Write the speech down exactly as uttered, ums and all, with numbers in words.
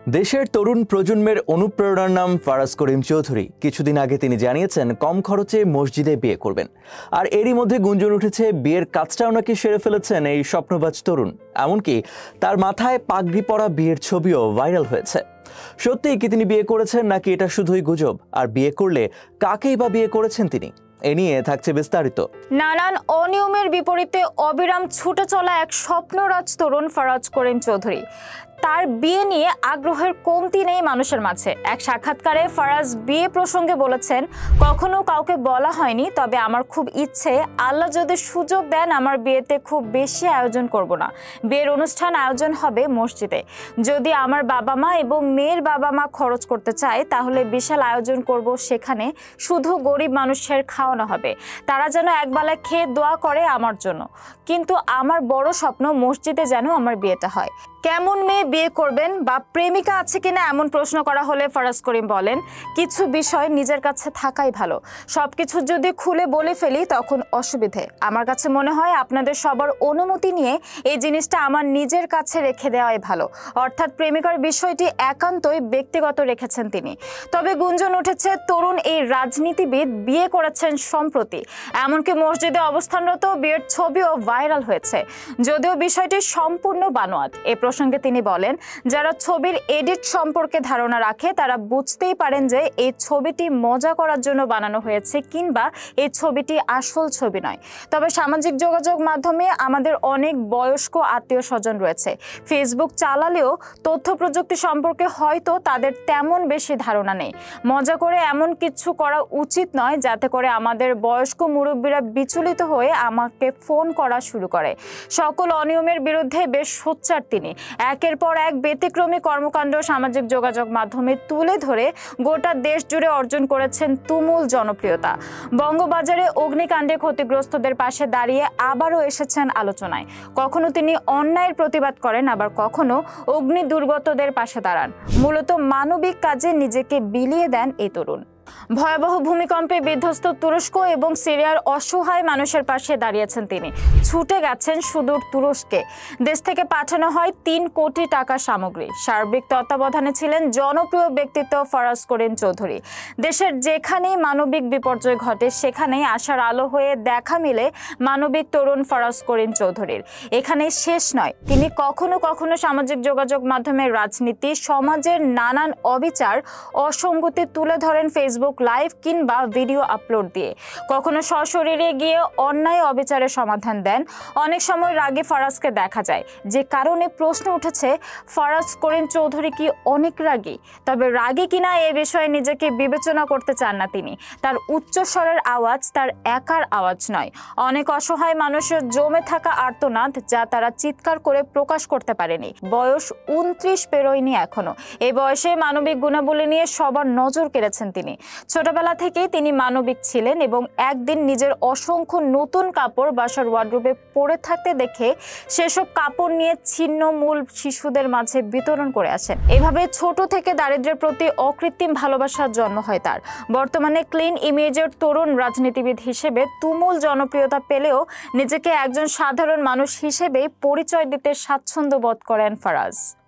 দেশের তরুণ প্রজন্মের অনুপ্রেরণার নাম ফারাজ করিম চৌধুরী। কিছুদিন আগে তিনি জানিয়েছেন কম খরচে মসজিদে বিয়ে করবেন, আর এরই মধ্যে গুঞ্জন উঠেছে বিয়ের কাজটাও নাকি সেরে ফেলেছেন এই স্বপ্নবাজ তরুণ। এমনকি তার মাথায় পাগড়ি পরা বিয়ের ছবিও ভাইরাল হয়েছে। সত্যিই কি তিনি বিয়ে করেছেন, নাকি এটা শুধুই গুজব? আর বিয়ে করলে কাকেই বা বিয়ে করেছেন তিনি? এ নিয়ে থাকছে বিস্তারিত। নানান অনিয়মের বিপরীতে অবিরাম ছুটে চলা এক স্বপ্নরাজ তরুণ ফারাজ করিম চৌধুরী। তার বিয়ে নিয়ে আগ্রহের কমতি নেই মানুষের মাঝে। এক সাক্ষাৎকারে ফারাজ বিয়ে প্রসঙ্গে বলেছেন, কখনো কাউকে বলা হয়নি, তবে আমার খুব ইচ্ছে, আল্লাহ যদি সুযোগ দেন আমার বিয়েতে খুব বেশি আয়োজন করব না। বিয়ের অনুষ্ঠান আয়োজন হবে মসজিদে। যদি আমার বাবা মা এবং মেয়ের বাবা মা খরচ করতে চায় তাহলে বিশাল আয়োজন করব, সেখানে শুধু গরিব মানুষের খাওয়ানো হবে। তারা যেন একবেলা খেয়ে দোয়া করে আমার জন্য, কিন্তু আমার বড় স্বপ্ন মসজিদে যেন আমার বিয়েটা হয়। কেমন মেয়ে বিয়ে করবেন বা প্রেমিকা আছে কিনা এমন প্রশ্ন করা হলে ফারাজ করিম বলেন, কিছু বিষয় নিজের কাছে থাকাই ভালো। সবকিছু যদি খুলে বলে ফেলি তখন অসুবিধে। আমার কাছে মনে হয় আপনাদের সবার অনুমতি নিয়ে এই জিনিসটা আমার নিজের কাছে রেখে দেওয়াই ভালো। অর্থাৎ প্রেমিকার বিষয়টি একান্তই ব্যক্তিগত রেখেছেন তিনি। তবে গুঞ্জন উঠেছে তরুণ এই রাজনীতিবিদ বিয়ে করেছেন সম্প্রতি, এমনকি মসজিদে অবস্থানরত বিয়ের ছবিও ভাইরাল হয়েছে। যদিও বিষয়টি সম্পূর্ণ বানোয়াট। এ প্রসঙ্গে তিনি বলেন, যারা ছবির এডিট সম্পর্কে ধারণা রাখে তারা বুঝতেই পারেন যে এই ছবিটি মজা করার জন্য বানানো হয়েছে, কিংবা এই ছবিটি আসল ছবি নয়। তবে সামাজিক যোগাযোগ মাধ্যমে আমাদের অনেক বয়স্ক আত্মীয় স্বজন রয়েছে। ফেসবুক চালালেও তথ্য প্রযুক্তি সম্পর্কে হয়তো তাদের তেমন বেশি ধারণা নেই। মজা করে এমন কিছু করা উচিত নয় যাতে করে আমাদের বয়স্ক মুরব্বীরা বিচলিত হয়ে আমাকে ফোন করা শুরু করে। সকল অনিয়মের বিরুদ্ধে বেশ সোচ্চার তিনি। একের পর এক ব্যতিক্রমী কর্মকাণ্ড সামাজিক যোগাযোগ মাধ্যমে তুলে ধরে গোটা দেশ জুড়ে অর্জন করেছেন তুমুল জনপ্রিয়তা। বঙ্গবাজারে অগ্নিকাণ্ডে ক্ষতিগ্রস্তদের পাশে দাঁড়িয়ে আবারও এসেছেন আলোচনায়। কখনো তিনি অন্যায়ের প্রতিবাদ করেন, আবার কখনো অগ্নি দুর্গতদের পাশে দাঁড়ান। মূলত মানবিক কাজে নিজেকে বিলিয়ে দেন এই তরুণ। ভয়াবহ ভূমিকম্পে বিধ্বস্ত তুরস্ক এবং সিরিয়ার অসহায় মানুষের পাশে দাঁড়িয়েছেন তিনি। ছুটে গেছেন সুদূর তুরস্কে। দেশ থেকে পাঠানো হয় তিন কোটি টাকা সামগ্রী। সার্বিক তত্ত্বাবধানে ছিলেন জনপ্রিয় ব্যক্তিত্ব ফারাজ করিম চৌধুরী। দেশের যেখানেই মানবিক বিপর্যয় ঘটে সেখানেই আশার আলো হয়ে দেখা মিলে মানবিক তরুণ ফারাজ করিম চৌধুরীর। এখানে শেষ নয়, তিনি কখনো কখনো সামাজিক যোগাযোগ মাধ্যমের রাজনীতি, সমাজের নানান অবিচার, অসঙ্গতি তুলে ধরেন ফেসবুক লাইভ কিংবা ভিডিও আপলোড দিয়ে। কখনো সশরীরে গিয়ে অন্যায় অবিচারের সমাধান দেন। অনেক সময় রাগে ফারাজকে দেখা যায়, যে কারণে প্রশ্ন উঠেছে ফারাজ করিম চৌধুরী কি অনেক রাগী? তবে রাগী কিনা এ বিষয়ে নিজেকে বিবেচনা করতে চান না তিনি। তার উচ্চস্বরের আওয়াজ তার একার আওয়াজ নয়, অনেক অসহায় মানুষের জমে থাকা আর্তনাদ, যা তারা চিৎকার করে প্রকাশ করতে পারেনি। বয়স উনত্রিশ পেরোয়নি এখনো। এই বয়সে মানবিক গুণাবলী নিয়ে সবার নজর কেড়েছেন তিনি। ছোটবেলা থেকেই তিনি মানবিক ছিলেন এবং একদিন নিজের অসংখ্য নতুন কাপড় বাসার ওয়ার্ডরোবে পড়ে থাকতে দেখে সেসব কাপড় নিয়ে ছিন্নমূল শিশুদের মাঝে বিতরণ করে আসেন। এভাবে ছোট থেকে দারিদ্র্যের প্রতি অকৃত্রিম ভালোবাসার জন্ম হয় তার। বর্তমানে ক্লিন ইমেজের তরুণ রাজনীতিবিদ হিসেবে তুমুল জনপ্রিয়তা পেলেও নিজেকে একজন সাধারণ মানুষ হিসেবেই পরিচয় দিতে স্বাচ্ছন্দ্য বোধ করেন ফারাজ।